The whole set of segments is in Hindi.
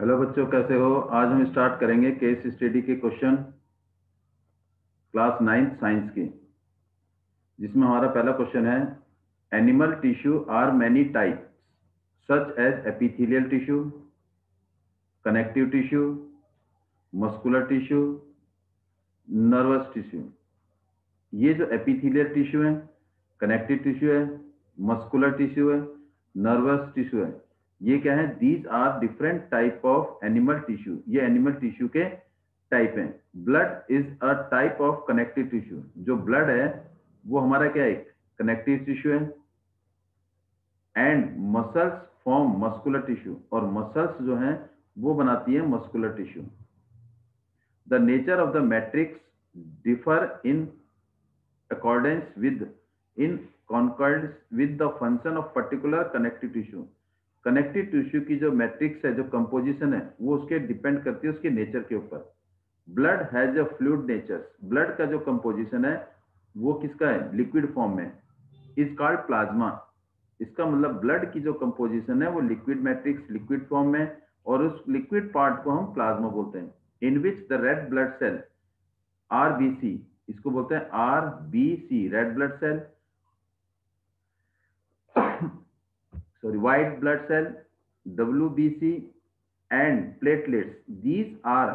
हेलो बच्चों, कैसे हो। आज हम स्टार्ट करेंगे केस स्टडी के क्वेश्चन क्लास 9 साइंस की, जिसमें हमारा पहला क्वेश्चन है animal tissue are many types such as epithelial tissue, connective tissue, muscular tissue, nervous tissue. ये जो एपिथेलियल टिश्यू है, कनेक्टिव टिश्यू है, मस्कुलर टिश्यू है, नर्वस टिश्यू है, ये क्या है? These are different type of animal tissue. ये एनिमल टिश्यू के टाइप हैं। Blood is a type of connective tissue. जो ब्लड है वो हमारा क्या है? कनेक्टिव टिश्यू है। And muscles form muscular tissue, और मसल्स जो हैं वो बनाती है muscular tissue. The nature of the matrix differ in accordance with in concordance with the function of particular connective tissue। Connective tissue की जो मैट्रिक्स है, जो कंपोजिशन है, वो उसके डिपेंड करती है उसके नेचर के ऊपर। Blood has a fluid nature. Blood का जो कंपोजिशन है वो किसका है? लिक्विड फॉर्म में। Is called plasma. इसका मतलब ब्लड की जो कंपोजिशन है वो लिक्विड मैट्रिक्स, लिक्विड फॉर्म में, और उस लिक्विड पार्ट को हम प्लाज्मा बोलते हैं। In which the red blood cell RBC, इसको बोलते हैं RBC, red blood cell, sorry white blood cell, WBC, and platelets, these are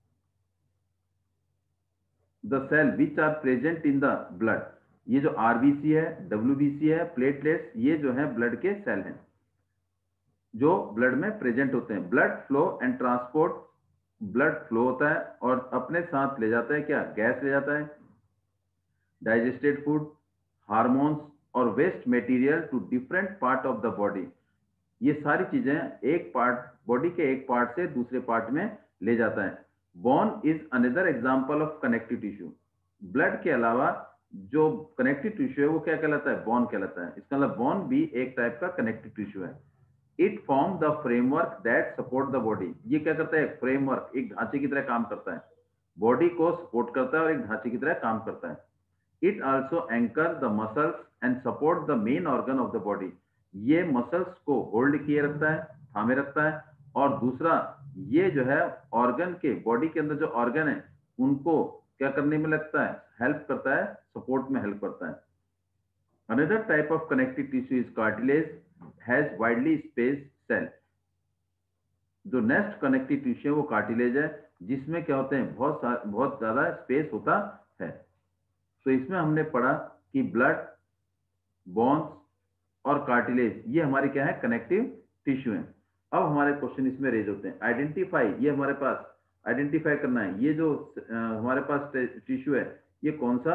the cell which are present in the blood. ये जो आरबीसी है, डब्ल्यूबीसी है, प्लेटलेट्स, ये जो है ब्लड के सेल हैं जो ब्लड में प्रेजेंट होते हैं। Blood flow and transport, blood flow होता है और अपने साथ ले जाता है क्या? गैस ले जाता है, डाइजेस्टेड फूड, हार्मोन्स और waste material to different part of the body. ये सारी चीजें एक पार्ट, बॉडी के एक पार्ट से दूसरे पार्ट में ले जाता है। Bone is another example of connective tissue. Blood के अलावा जो कनेक्टिव टिश्यू है वो क्या कहलाता है? बोन कहलाता है। इसका मतलब बोन भी एक टाइप का कनेक्टिव टिश्यू है। It form the framework that support the body. ये क्या करता है? फ्रेमवर्क, एक ढांचे की तरह काम करता है, बॉडी को सपोर्ट करता है और एक ढांचे की तरह काम करता है। It also anchor the muscles and support the main organ of the body. ये मसल्स को होल्ड किए रखता है, थामे रखता है। और दूसरा, ये जो है ऑर्गन के, बॉडी के अंदर जो ऑर्गन है उनको क्या करने में लगता है? हेल्प करता है, सपोर्ट में हेल्प करता है। Another type of connective tissue is cartilage, has widely space cell. जो नेक्स्ट कनेक्टिव टिश्यू है वो कार्टिलेज है, जिसमें क्या होते हैं? बहुत ज्यादा स्पेस होता है। तो इसमें हमने पढ़ा कि ब्लड, बोन्स और कार्टिलेज ये हमारे क्या है? कनेक्टिव टिश्यू हैं। अब हमारे क्वेश्चन इसमें रेज होते हैं। आइडेंटिफाई, ये हमारे पास आइडेंटिफाई करना है, ये जो हमारे पास टिश्यू है ये कौन सा?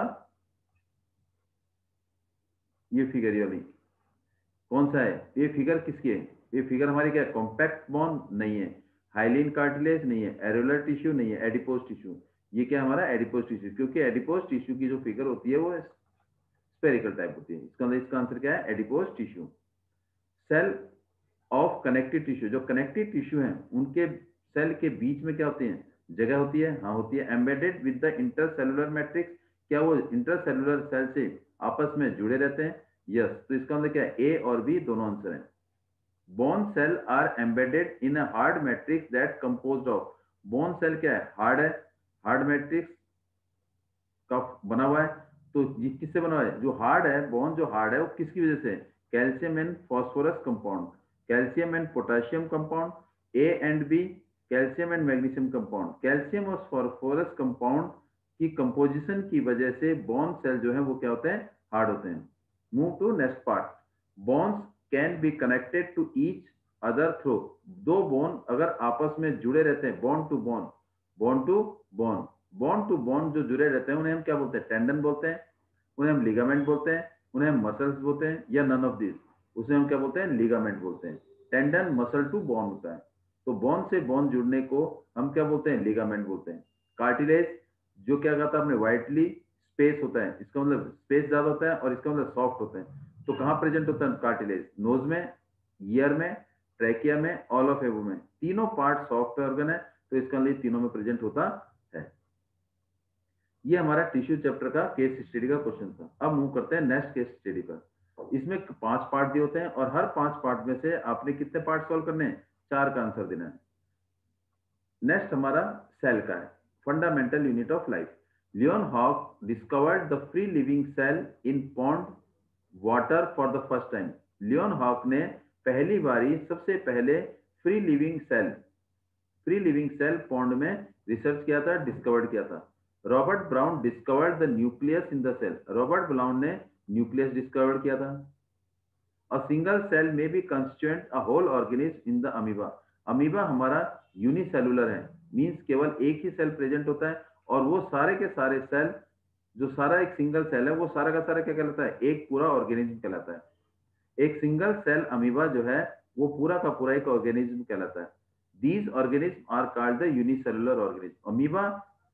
ये फिगर वाली कौन सा है? ये फिगर किसकी है? ये फिगर हमारी क्या है? कॉम्पैक्ट बोन नहीं है, हाइलिन कार्टिलेज नहीं है, एरुलर टिश्यू नहीं है, एडिपोज टिश्यू। ये क्या हमारा? Adipose tissue. क्योंकि एडिपोज टिश्यू की जो फिगर होती है वो स्पेरिकल टाइप होती है। इसका आंसर क्या है? Adipose tissue. Cell of connective tissue, जो कनेक्टिव टिश्यू हैं उनके सेल के बीच में क्या होती है? जगह होती है। हाँ होती है। Embedded with the intercellular matrix, क्या वो इंटरसेलुलर सेल से आपस में जुड़े रहते हैं? यस। तो इसका मतलब क्या है? ए और बी दोनों आंसर हैं। Bone cell are embedded in a hard matrix that composed of. Bone cell क्या है? हार्ड है, हार्ड मैट्रिक्स का बना हुआ है। तो ये किससे बना हुआ है? जो हार्ड है, बोन जो हार्ड है वो किसकी वजह से? Calcium and phosphorus compound, calcium and potassium compound, A and B, calcium and magnesium compound. Calcium और फॉस्फोरस कंपाउंड की कंपोजिशन की वजह से बोन सेल जो है वो क्या होते हैं? हार्ड होते हैं। Move to next part. Bones can be connected to each other through. दो बोन अगर आपस में जुड़े रहते हैं, bone to bone, bone to bone, bone to bone जो जुड़े रहते हैं उन्हें हम क्या बोलते हैं? टेंडन बोलते हैं, उन्हें हम लिगामेंट बोलते हैं, उन्हें हम मसल्स बोलते हैं, या नन ऑफ दिस। उसे हम क्या बोलते हैं? लिगामेंट बोलते हैं। टेंडन मसल टू बोन होता है, तो बोन से बोन जुड़ने को हम क्या बोलते हैं? लिगामेंट बोलते हैं। कार्टिलेज जो क्या कहता है? आपने वाइटली स्पेस होता है, इसका मतलब स्पेस ज्यादा होता है, और इसका मतलब सॉफ्ट होता है। तो कहां प्रेजेंट होता है कार्टिलेज? नोज में, ईयर में, ट्रैकिया में, ऑल ऑफ एबो में। तीनों पार्ट सॉफ्ट ऑर्गन है, तो इसका लिए तीनों में प्रेजेंट होता है। ये हमारा टिश्यू चैप्टर का केस स्टडी का क्वेश्चन था। अब मूव करते हैं नेक्स्ट केस स्टडी पर। इसमें 5 पार्ट दिए होते हैं और हर 5 पार्ट में से आपने कितने पार्ट सॉल्व करने हैं? 4 का आंसर देना है। नेक्स्ट हमारा सेल का है, fundamental unit of life. Leeuwenhoek discovered the free living cell in pond water for the first time. Leeuwenhoek ने पहली बारी सबसे पहले फ्री लिविंग सेल पॉन्ड में रिसर्च किया था, डिस्कवर्ड किया था। Robert Brown discovered the nucleus in the cell. Robert Brown ने न्यूक्लियस डिस्कवर्ड किया था। A single cell may be constituent a whole organism in the amoeba। Amoeba हमारा यूनिसेलुलर है, मींस केवल एक ही सेल प्रेजेंट होता है और वो सारे के सारे सेल, जो सारा एक सिंगल सेल है, वो सारा का सारा क्या कहलाता है, एक पूरा ऑर्गेनिज्म कहलाता है। एक सिंगल सेल अमीबा जो है वो पूरा का पूरा एक ऑर्गेनिज्म कहलाता है। These organism are called the unicellular organism. Amoeba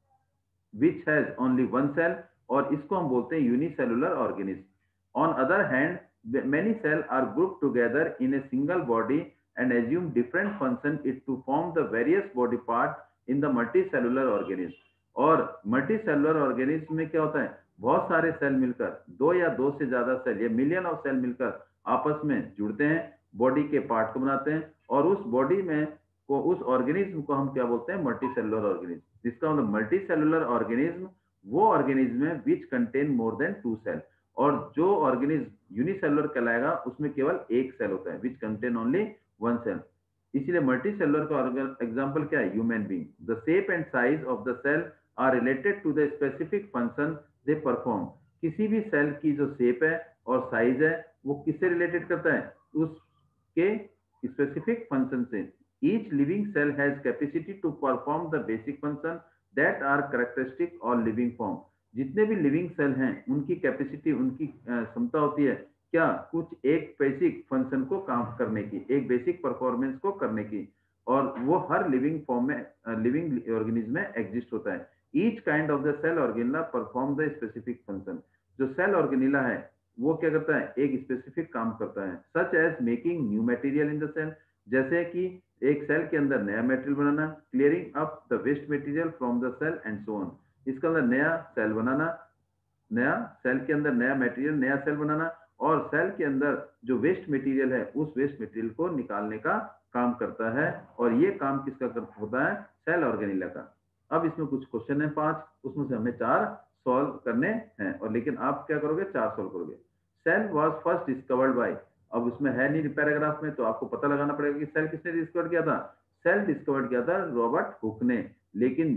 which has only one cell, और इसको हम बोलते हैं unicellular organism. On other hand many cells are grouped together in a single body and assume different function it to form the various body part in the multicellular organism। और मल्टीसेलुलर ऑर्गेनिज्म में क्या होता है, बहुत सारे सेल मिलकर, दो या दो से ज्यादा सेल या मिलियन ऑफ सेल मिलकर आपस में जुड़ते हैं, बॉडी के पार्ट को बनाते हैं, और उस बॉडी में को उस ऑर्गेनिज्म को हम क्या बोलते हैं, मल्टीसेलुलर ऑर्गेनिज्म। जिसका मतलब मल्टीसेलुलर ऑर्गेनिज्म वो ऑर्गेनिज्म है which contain more than 2 cell, और जो ऑर्गेनिज्म यूनिसेलुलर कहलाएगा उसमें केवल एक सेल होता है, विच कंटेन ओनली 1 सेल। इसीलिए मल्टीसेलुलर का एग्जांपल क्या है, human being. The shape and size of the cell are related to the specific function they perform. किसी भी सेल की जो शेप है और साइज है वो किससे रिलेटेड करता है, उसके स्पेसिफिक फंक्शन से। Each living cell has capacity to perform the basic function that are characteristic और लिविंग फॉर्म। जितने भी लिविंग सेल हैं उनकी कैपेसिटी, उनकी क्षमता होती है क्या, कुछ एक बेसिक फंक्शन को काम करने की, एक बेसिक परफॉर्मेंस को करने की, और वो हर लिविंग फॉर्म में, लिविंग ऑर्गेनिज्म में एग्जिस्ट होता है। Each kind of the cell organelle perform the specific function. जो सेल ऑर्गेनिला है वो क्या करता है, एक स्पेसिफिक काम करता है। Such as making new material in the cell, जैसे कि एक सेल के अंदर नया मटेरियल बनाना, clearing up the waste material from the cell and so on. इसका अंदर नया सेल बनाना, नया सेल के अंदर नया मटेरियल, नया सेल बनाना, और सेल के अंदर जो वेस्ट मटेरियल है उस वेस्ट मटेरियल को निकालने का काम करता है। और ये काम किसका होता है, सेल ऑर्गेनिला का। अब इसमें कुछ क्वेश्चन है 5, उसमें से हमें 4 सॉल्व करने हैं, और लेकिन आप क्या करोगे, 4 सॉल्व करोगे। Cell was first discovered by, अब उसमें है नहीं पैराग्राफ में, तो आपको पता लगाना पड़ेगा कि सेल किसने डिस्कवर किया था। सेल डिस्कवर्ड किया था रॉबर्ट हुक ने, लेकिन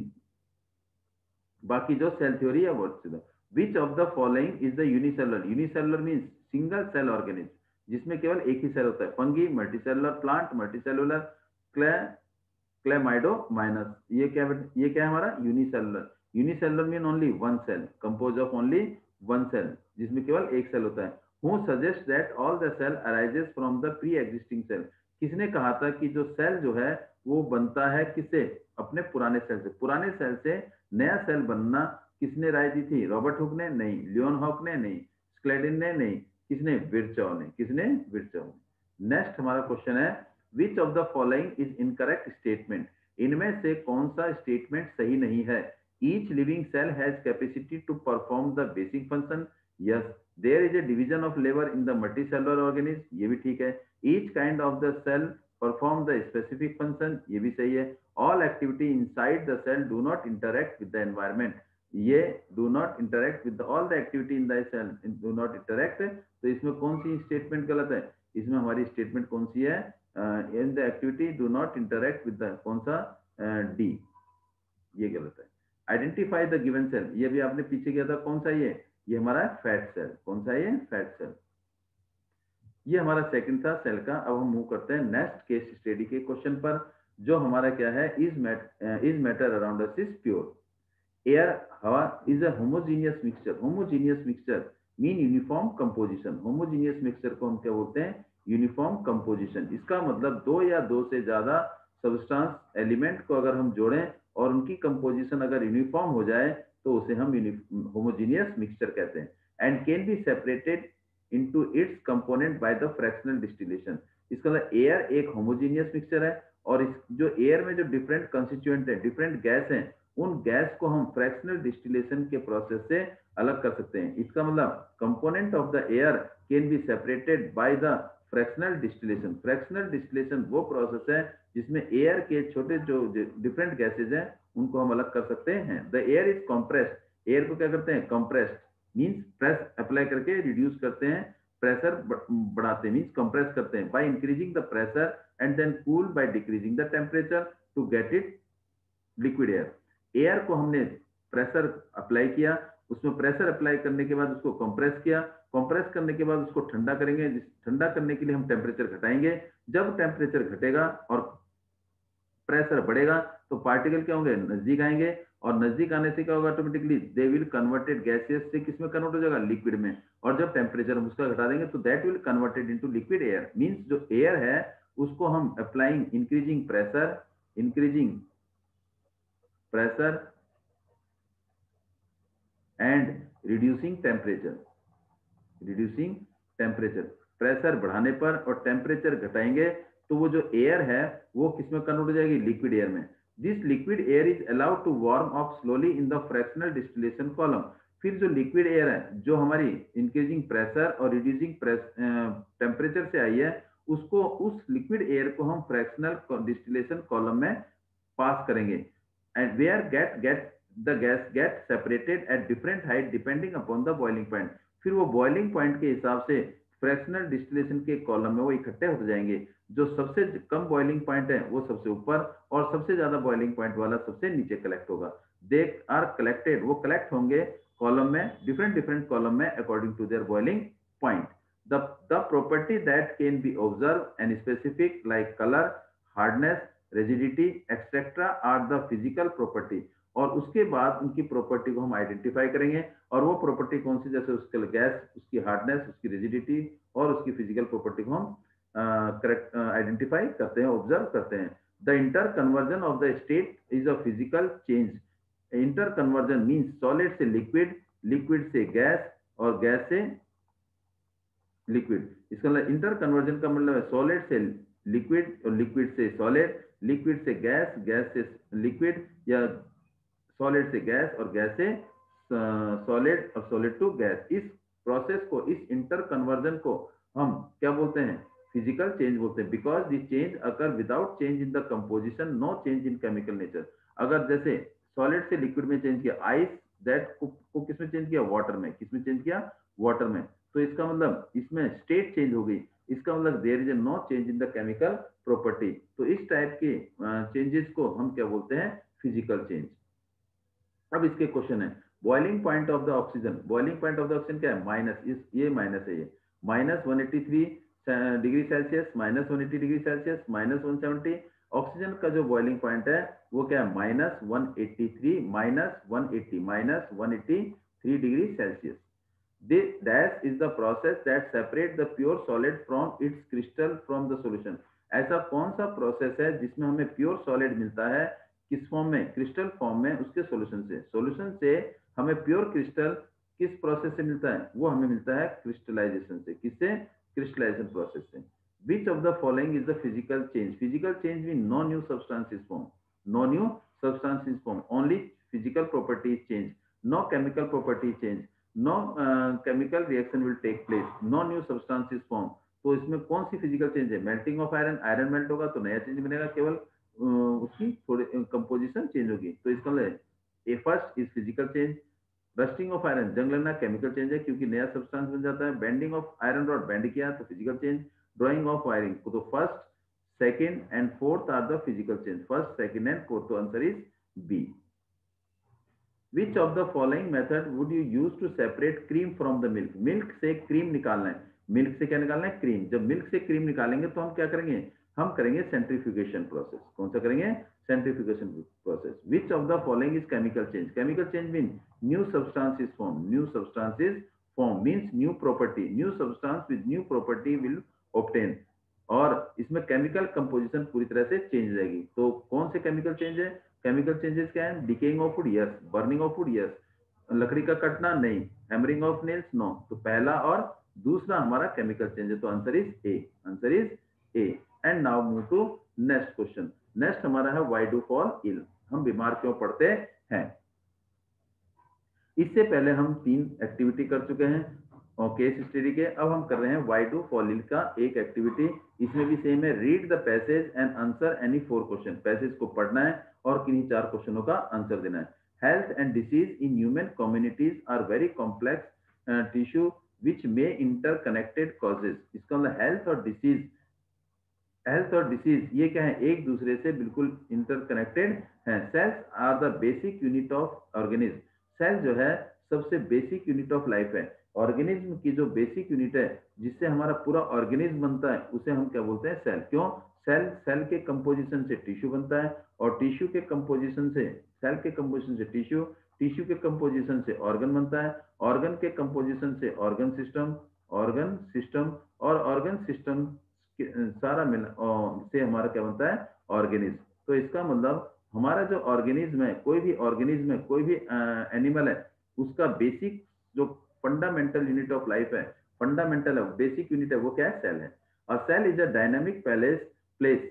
बाकी जो सेल थ्योरी है वो which of the following is the unicellular. Unicellular means single cell organism, जिसमें केवल एक ही सेल होता है। Fungi multicellular, plant multicellular, chlamydomonas, ये क्या है हमारा unicellular. Unicellular mean only one cell, compose of only one cell, जिसमें केवल एक सेल होता है। Who suggest that all the cell arises from the pre existing cell. किसने कहा था कि जो सेल जो है वो बनता है किससे, अपने पुराने सेल से। पुराने सेल से नया सेल बनना किसने राय दी थी, रॉबर्ट हुक ने नहीं, लियोन हॉक ने नहीं, स्क्लेडिन ने नहीं, किसने, विर्चॉ ने। किसने, विर्चॉ ने। नेक्स्ट हमारा क्वेश्चन है, which of the following is incorrect statement. इनमें से कौन सा स्टेटमेंट सही नहीं है। Each living cell has capacity to perform the basic function, yes. There is a division of labour in the multicellular organism, ये भी ठीक है। Each kind of the cell perform the specific function, ये भी सही है। All activity inside the cell do not interact with the environment, ये do not interact with all the activity in the cell do not interact. तो इसमें कौन सी स्टेटमेंट गलत है, इसमें हमारी स्टेटमेंट कौन सी है, in the activity do not interact with the, कौन सा, डी, ये गलत है। आइडेंटिफाई द गिवन सेल, ये भी आपने पीछे किया था, कौन सा ये हमारा फैट सेल। कौन सा ये, फैट सेल। ये हमारा सेकंड था सेल का। अब हम मूव करते हैं नेक्स्ट केस स्टडी के क्वेश्चन पर, जो हमारा क्या है, is matter around us is pure. Air, हवा is a homogeneous mixture. Homogeneous mixture mean uniform composition. Homogeneous mixture को हम क्या बोलते हैं, यूनिफॉर्म कंपोजिशन। इसका मतलब दो या दो से ज्यादा सब्सटेंस एलिमेंट को अगर हम जोड़ें और उनकी कंपोजिशन अगर यूनिफॉर्म हो जाए तो उसे हम होमोजीनियस मिक्सचर कहते हैं। And can be separated into its component by the fractional distillation। इसका मतलब एयर एक होमोजीनियस मिक्सचर है, और इस जो एयर में जो डिफरेंट कंस्टिट्यूएंट है, डिफरेंट गैस हैं, उन गैस को हम फ्रैक्शनल डिस्टिलेशन के प्रोसेस से अलग कर सकते हैं। इसका मतलब component of the air can be separated by the fractional distillation. Fractional distillation वो प्रोसेस है जिसमें एयर के छोटे जो डिफरेंट गैसेज हैं उनको हम अलग कर सकते हैं। The air is compressed. Air को क्या करते हैं? कंप्रेस्ड मींस प्रेस अप्लाई करके रिड्यूस करते हैं, प्रेशर बढ़ाते हैं मींस कंप्रेस करते हैं by increasing the pressure and then cool by decreasing the temperature to get it liquid air. Air को हमने प्रेशर अप्लाई किया, उसमें प्रेशर अप्लाई करने के बाद उसको कंप्रेस किया, कंप्रेस करने के बाद उसको ठंडा करेंगे। ठंडा करने के लिए हम टेम्परेचर घटाएंगे। जब टेम्परेचर घटेगा और प्रेशर बढ़ेगा तो पार्टिकल क्या होंगे? नजदीक आएंगे, और नजदीक आने से क्या होगा? Automatically they will converted gases से किसमें कन्वर्ट हो जाएगा? लिक्विड में। और जब टेम्परेचर हम उसका घटा देंगे तो that will converted into liquid air. Means जो एयर है उसको हम applying increasing pressure and reducing temperature. Pressure बढ़ाने पर और टेम्परेचर घटाएंगे तो वो जो एयर है वो किसमें कन्वर्ट हो जाएगी? लिक्विड एयर में। This liquid air is allowed to warm up slowly in the fractional distillation column. फिर जो लिक्विड एयर है जो हमारी इंक्रीजिंग प्रेशर और रिड्यूसिंग टेम्परेचर से आई है, उसको उस लिक्विड एयर को हम फ्रैक्शनल डिस्टिलेशन कॉलम में पास करेंगे। And where get the gas get separated at different height depending upon the boiling point. फिर वो बॉइलिंग पॉइंट के हिसाब से फ्रैक्शनल डिस्टिलेशन के कॉलम में वो इकट्ठे होते जाएंगे। जो सबसे कम बॉइलिंग पॉइंट है वो सबसे ऊपर, और सबसे ज्यादा बॉइलिंग पॉइंट वाला सबसे नीचे कलेक्ट होगा। दे आर कलेक्टेड, वो कलेक्ट होंगे कॉलम में, डिफरेंट कॉलम में according to their boiling point. The property that can be observed and specific like color, hardness, rigidity, etc. are the physical property। और उसके बाद उनकी प्रॉपर्टी को हम आइडेंटिफाई करेंगे। और वो प्रॉपर्टी कौन सी? जैसे उसके गैस, उसकी हार्डनेस, उसकी रिजिडिटी और उसकी फिजिकल प्रॉपर्टी को हम करेक्ट आइडेंटिफाई करते हैं, ऑब्जर्व करते हैं। The inter conversion of the state is a physical change. Inter conversion means solid से लिक्विड, लिक्विड से गैस और गैस से लिक्विड। इसका मतलब इंटर कन्वर्जन का मतलब है सॉलिड से लिक्विड और लिक्विड से सॉलिड, लिक्विड से गैस, गैस से लिक्विड, या सॉलिड से गैस और गैस से सॉलिड और सॉलिड टू गैस। इस प्रोसेस को, इस इंटर कन्वर्जन को हम क्या बोलते हैं? फिजिकल चेंज बोलते हैं। Because this change occur without change in the composition, no change in chemical nature. अगर जैसे सॉलिड से लिक्विड में चेंज किया, आइस दैट को किसमें चेंज किया? वाटर में। किसमें चेंज किया? वाटर में। तो इसका मतलब इसमें स्टेट चेंज हो गई। इसका मतलब there is no change in the chemical property. तो इस टाइप के चेंजेस को हम क्या बोलते हैं? Physical change. अब इसके क्वेश्चन है, boiling point of the oxygen. Boiling point of the oxygen क्या है? माइनस, इस ये माइनस है, ये -183 degree Celsius, -180 degree Celsius, -170। Oxygen का जो बॉइलिंग पॉइंट है वो क्या है? -183, -180 degree Celsius. This dash is the process that separates the pure solid from its crystal from the solution। ऐसा कौन सा प्रोसेस है जिसमें हमें प्योर सॉलिड मिलता है? किस फॉर्म में? क्रिस्टल फॉर्म में, उसके सॉल्यूशन से। सॉल्यूशन से हमें प्योर क्रिस्टल किस प्रोसेस से मिलता है? वो हमें मिलता है क्रिस्टलाइजेशन से। किससे? क्रिस्टलाइजेशन प्रोसेस से। Which of the following is the physical change? Physical change means no new substance is formed, no new substance is formed, only physical property is changed, no chemical property is changed, no chemical reaction will take place, no new substance is form. तो इसमें कौन सी फिजिकल चेंज है? Melting of iron, iron melt होगा तो नया चेंज बनेगा, केवल उसकी थोड़ी कंपोजिशन चेंज होगी। तो इसका मतलब a first is physical change. Rusting of iron, जंग लगना केमिकल चेंज है क्योंकि नया सब्सटेंस बन जाता है। Bending of iron rod, bend किया तो physical change. Drawing of wiring, तो first, second and fourth are the physical change. First, second and fourth. तो answer is B. Which of the following method would you use to separate cream from the milk? Milk से क्रीम निकालना है। मिल्क से क्या निकालना है? क्रीम। जब मिल्क से क्रीम निकालेंगे तो हम क्या करेंगे? हम करेंगे सेंट्रीफ्यूगेशन प्रोसेस। कौन सा करेंगे? Centrifugation process. Which of the following is chemical change? Chemical change means new substance is formed, new substance is formed means new property, new substance with new property will obtain। और इसमें केमिकल कंपोजिशन पूरी तरह से चेंज हो जाएगी। तो कौन से केमिकल चेंज है? केमिकल चेंजेस क्या है? Decaying of wood, yes. Burning of wood, yes. लकड़ी का कटना, नहीं। Hammering of nails, no. तो पहला और दूसरा हमारा केमिकल चेंज है। तो answer is A, answer is A. And now move to next question. Next हमारा है व्हाई डू फॉल इल। हम बीमार क्यों पड़ते हैं? इससे पहले हम 3 एक्टिविटी कर चुके हैं। और केस स्टडी के अब हम कर रहे हैं वाई डू फॉलिल का एक एक्टिविटी। इसमें भी सेम है, read the passage and answer any 4 question. Passage को पढ़ना है और किन्हीं 4 क्वेश्चनों का आंसर देना है। Health and disease in human communities are very complex tissue which may interconnected causes. इसका मतलब हेल्थ और डिसीज ये क्या है, एक दूसरे से बिल्कुल इंटरकनेक्टेड हैं। Cells are the basic unit of organism. Cell जो है सबसे बेसिक यूनिट ऑफ लाइफ है। ऑर्गेनिज्म की जो बेसिक यूनिट है जिससे हमारा पूरा ऑर्गेनिज्म बनता है उसे हम क्या बोलते हैं, सेल। क्यों? सेल के कंपोजिशन से टिश्यू बनता है और टिश्यू के कंपोजिशन से सेल के कंपोजिशन से टिश्यू, टिश्यू के कंपोजिशन से ऑर्गन बनता है, ऑर्गन के कंपोजिशन से ऑर्गन सिस्टम और ऑर्गन सिस्टम सारा मिल से हमारा क्या बनता है, ऑर्गेनिज्म। तो इसका मतलब हमारा जो ऑर्गेनिज्म है, कोई भी ऑर्गेनिज्म है, कोई भी एनिमल है, उसका बेसिक जो फंडामेंटल यूनिट ऑफ लाइफ है, फंडामेंटल है, बेसिक यूनिट है, वो क्या है, सेल है। और cell is a dynamic place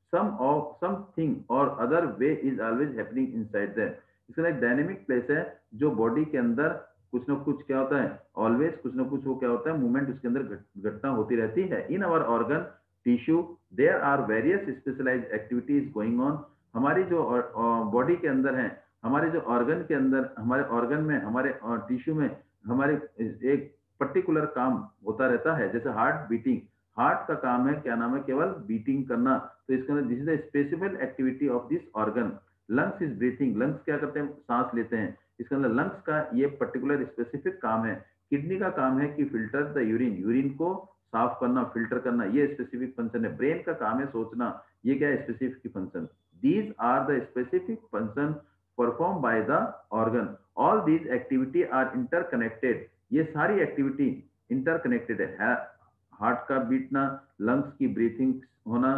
something और other way is always happening inside that. इसका एक डायनेमिक प्लेस है जो बॉडी के अंदर कुछ ना कुछ क्या होता है, ऑलवेज कुछ ना कुछ वो क्या होता है, मूवमेंट उसके अंदर घटना होती रहती है। In our organ tissue there are various specialised activities going on. हमारी जो बॉडी के अंदर है, हमारे जो ऑर्गन के अंदर, हमारे ऑर्गन में, हमारे टिश्यू में हमारे एक पर्टिकुलर काम होता रहता है। जैसे हार्ट बीटिंग, हार्ट का काम है, क्या नाम है, केवल बीटिंग करना। तो इसके अंदर this is the specific activity of this organ. Lungs is breathing, lungs क्या करते हैं, सांस लेते हैं। इसके अंदर लंग्स का ये पर्टिकुलर स्पेसिफिक काम है। किडनी का काम है कि फिल्टर द यूरिन, यूरिन को साफ करना, फिल्टर करना, ये स्पेसिफिक फंक्शन है। ब्रेन का काम है सोचना, ये क्या है, specific function. These are the specific function perform by the organ. All these activity are interconnected. ये सारी एक्टिविटी इंटरकनेक्टेड है। हार्ट का बीटना, लंग्स की ब्रीथिंग होना,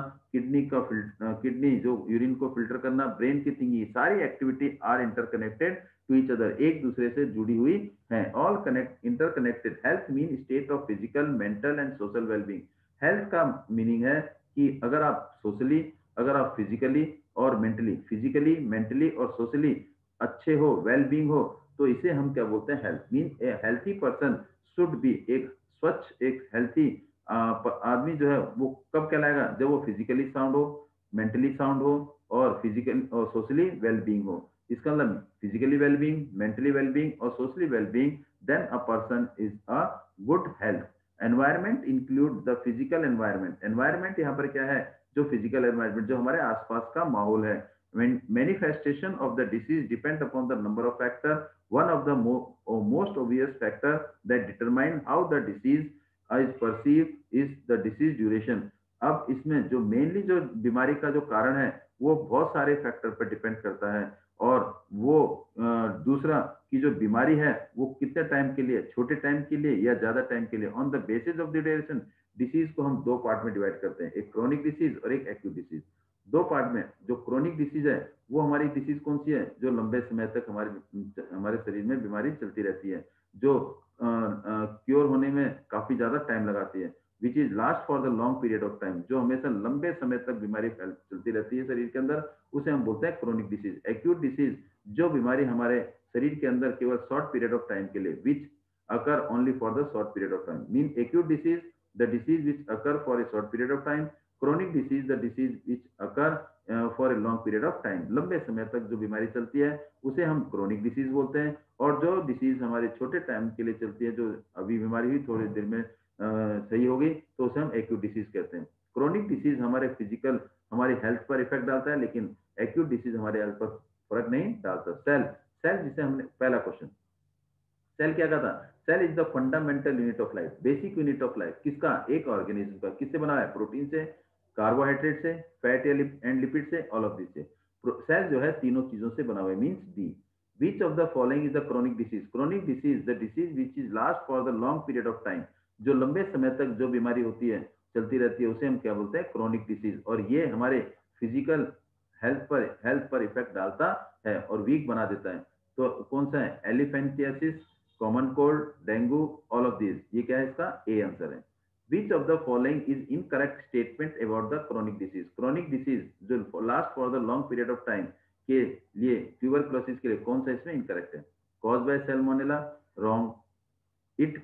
किडनी जो यूरिन को फिल्टर करना, ब्रेन की थिंकिंग, सारी activity are interconnected to each other, एक दूसरे से जुड़ी हुई हैं। All connect interconnected. Health mean state of physical, mental and social wellbeing. Health का मीनिंग है कि अगर आप सोशली, अगर आप फिजिकली और मेंटली, फिजिकली मेंटली और सोशली अच्छे हो, वेलबींग हो, तो इसे हम क्या बोलते हैं, health. Mean a healthy person should be, एक स्वच्छ, एक हेल्थी आदमी जो है वो कब कहलाएगा, जब वो फिजिकली साउंड हो, मेंटली साउंड हो और फिजिकली और सोशली वेलबींग हो। इसका मतलब फिजिकली वेलबींग, मेंटली वेलबींग और socially wellbeing, then a person is a good health. Environment include the physical environment. Environment यहाँ पर क्या है, जो फिजिकल एनवायरमेंट, जो हमारे आसपास का माहौल है। When manifestation of the disease depend upon the number of factor, one of the most obvious factor that determine how the disease is perceived is the disease duration। अब इसमें जो मेनली जो बीमारी का जो कारण है वो बहुत सारे फैक्टर पर डिपेंड करता है। और वो दूसरा कि जो बीमारी है वो कितने टाइम के लिए, छोटे टाइम के लिए या ज्यादा टाइम के लिए। On the basis of the duration, disease को हम दो पार्ट में डिवाइड करते हैं, एक क्रोनिक डिसीज और एक एक्यूट डिसीज। दो पार्ट में, जो क्रोनिक डिसीज है वो हमारी डिसीज कौन सी है, जो लंबे समय तक हमारे शरीर में बीमारी चलती रहती है, जो क्योर होने में काफी ज्यादा टाइम लगाती है, which is last for the long period of time, जो हमेशा लंबे समय तक बीमारी चलती रहती है शरीर के अंदर, उसे हम बोलते हैं क्रोनिक डिसीज। एक्यूट डिसीज, जो बीमारी हमारे शरीर के अंदर केवल शॉर्ट पीरियड ऑफ टाइम के लिए, which occur only for the short period of time. Mean acute disease the disease which occur for a short period of time, chronic disease the disease which occur for a long period of time. लंबे समय तक जो बीमारी चलती है उसे हम क्रोनिक डिसीज बोलते हैं। और जो डिसीज हमारे छोटे टाइम के लिए चलती है, जो अभी बीमारी हुई थोड़ी देर में सही हो गई, तो उसे हम एक्यूट डिसीज कहते हैं। क्रोनिक डिसीज हमारे फिजिकल, हमारी हेल्थ पर इफेक्ट डालता है, लेकिन एक्यूट डिसीज हमारे हेल्थ पर फर्क नहीं डालता। सेल, सेल जिसे हमने पहला क्वेश्चन, सेल क्या कहता, cell is the fundamental unit of life, basic unit of life. किसका, एक ऑर्गेनिज्म का। किससे बना है, प्रोटीन से, कार्बोहाइड्रेट से, फैट एंड लिपिड से, ऑल ऑफ दिस से। सेल जो है तीनों चीजों से बना हुआ है। Means D. Which of the following is the chronic disease. Chronic disease the disease which is last for the long period of time, जो लंबे समय तक जो बीमारी होती है, चलती रहती है, उसे हम क्या बोलते हैं, क्रोनिक डिसीज। और ये हमारे फिजिकल हेल्थ पर इफेक्ट डालता है और वीक बना देता है। तो कौन सा है, elephantiasis, common cold, dengue, all of this. ये क्या है, इसका ए आंसर है। Which of the following is incorrect statement about the chronic disease. Chronic disease जो last for the long period of time के लिए, ट्यूबरक्लोसिस के लिए कौन सा इसमें इनकरेक्ट है। Cause by salmonella, wrong. It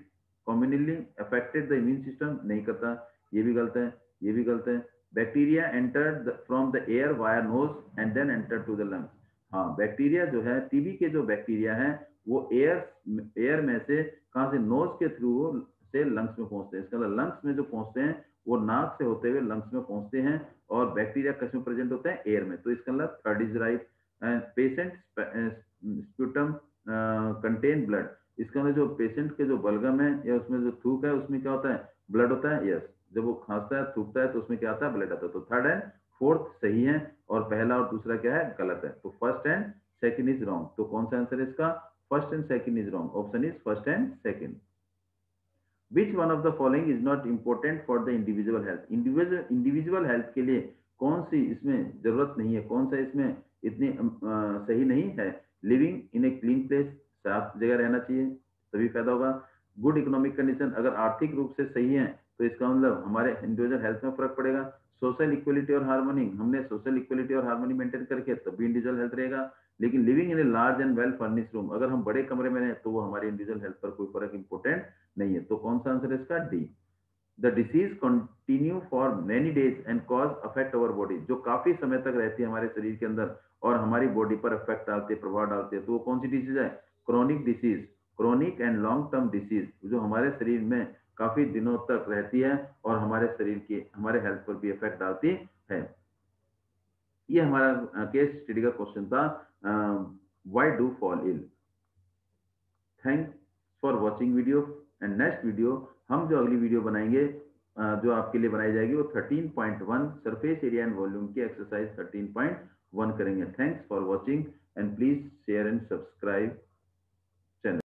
commonly affected the immune system, नहीं करता, ये भी गलत है, ये भी गलत है। Bacteria enter from the air via nose and then enter to the lungs. हाँ, बैक्टीरिया जो है, टीबी के जो बैक्टीरिया हैं वो एयर में से कहाँ से, नोज के थ्रू से लंग्स में पहुंचते हैं। इसका मतलब लंग्स में जो पहुंचते हैं वो नाक से होते हुए लंग्स में पहुंचते हैं, और बैक्टीरिया किस में प्रेजेंट होते हैं, एयर में। तो इसका मतलब third is right. Patient sputum contain blood, इसका मतलब जो पेशेंट के जो बलगम है या उसमें जो थूक है उसमें क्या होता है, ब्लड होता है। यस, जब वो खांसता है थूकता है तो उसमें क्या आता है, ब्लड आता है। तो थर्ड एंड फोर्थ सही है, और पहला और दूसरा क्या है, गलत है। तो first and second is wrong. तो कौन सा आंसर है इसका, first and second is wrong. Option is first and second. Which one of the following is not important for the individual health, individual health के लिए कौन सी इसमें जरूरत नहीं है, कौन सा इसमें इतनी सही नहीं है। Living in a clean place, साफ जगह रहना चाहिए तभी फायदा होगा। गुड इकोनॉमिक कंडीशन, अगर आर्थिक रूप से सही है तो इसका मतलब हमारे इंडिविजुअल हेल्थ में फर्क पड़ेगा। सोशल इक्वलिटी और हार्मोनी, हमने सोशल इक्वलिटी और हार्मोनी मेंटेन करके तभी इंडिविजुअल हेल्थ रहेगा। लेकिन living in a large and well furnished room, अगर हम बड़े कमरे में रहें तो वो हमारे इंडिविजुअल हेल्थ पर कोई फर्क इंपॉर्टेंट नहीं है। तो कौन सा आंसर है इसका, D. The disease continue for many days and cause affect our body, जो काफी समय तक रहती है हमारे शरीर के अंदर और हमारी बॉडी पर अफेक्ट डालती है, प्रभाव डालती है, तो वो कौन सी डिसीज है, chronic disease. Chronic and long term disease, जो हमारे शरीर में काफी दिनों तक रहती है और हमारे शरीर की, हमारे हेल्थ पर भी इफेक्ट डालती है। ये हमारा केस स्टडी का क्वेश्चन था, why do fall ill. Thanks for watching video. And next video, हम जो अगली वीडियो बनाएंगे, जो आपके लिए बनाई जाएगी, वो 13.1 सरफेस एरिया एंड वॉल्यूम की एक्सरसाइज 13.1 करेंगे। Thanks for watching and please share and subscribe